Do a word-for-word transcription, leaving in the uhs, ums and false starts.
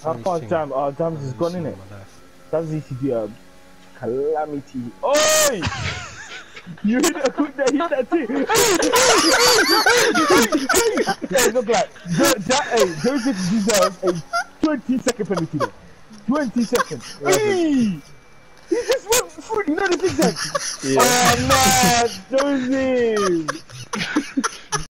How far Jam? Oh, Jams is gone in it. Jams needs to do a calamity. Oi! You hit a quick that hit that too. Hey, look like that. Hey, Joseph deserves a twenty second penalty there. Twenty seconds. Hey! He just went through. You know the zigzag. Yeah. Oh man, Joseph.